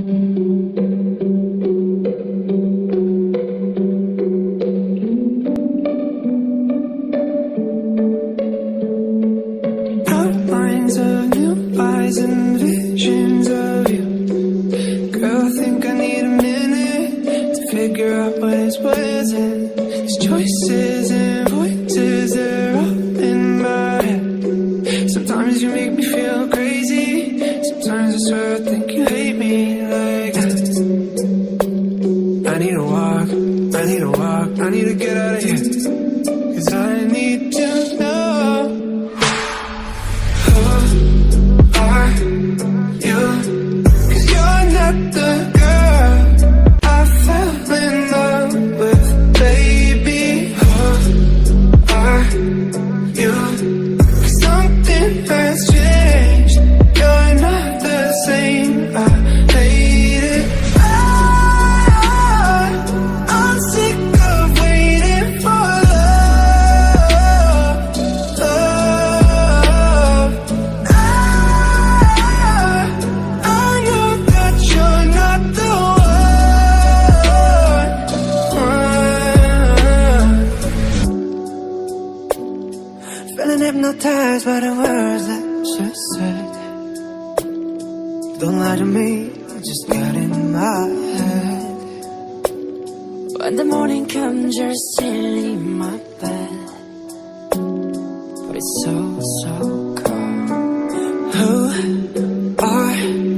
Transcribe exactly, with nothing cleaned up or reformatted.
Outlines of new lies and visions of you. Girl, I think I need a minute to figure out what is what isn't. These choices and voices, they're all in my head. Sometimes you make me feel crazy. Sometimes I swear I think you hate me like this. I need a walk, I need a walk, I need to get out of here. Cause I need to know, who are you? Cause you're not the girl I fell in love with, baby. Who are you? Cause something has changed. You're not the same. I hate it. I, I'm sick of waiting for love, love. I, I know that you're not the one. Feeling hypnotized by the words that you said. Don't lie to me, I just got in my head. When the morning comes, you're still in my bed, but it's so, so cold. Who are